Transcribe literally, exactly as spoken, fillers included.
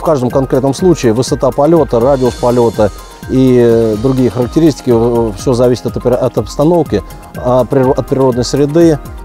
в каждом конкретном случае высота полета, радиус полета и другие характеристики, все зависит от, от обстановки, от природной среды,